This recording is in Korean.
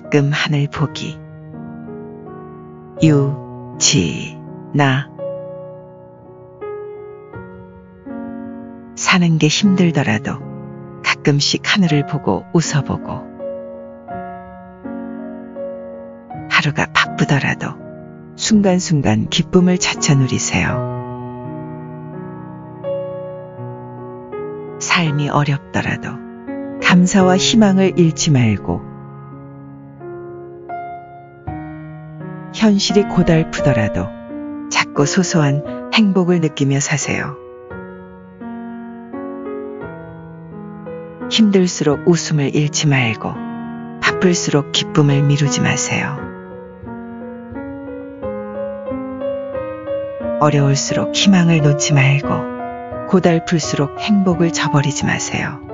가끔 하늘 보기. 유지나. 사는 게 힘들더라도 가끔씩 하늘을 보고 웃어보고, 하루가 바쁘더라도 순간순간 기쁨을 찾아 누리세요. 삶이 어렵더라도 감사와 희망을 잃지 말고, 현실이 고달프더라도 작고 소소한 행복을 느끼며 사세요. 힘들수록 웃음을 잃지 말고, 바쁠수록 기쁨을 미루지 마세요. 어려울수록 희망을 놓지 말고, 고달플수록 행복을 저버리지 마세요.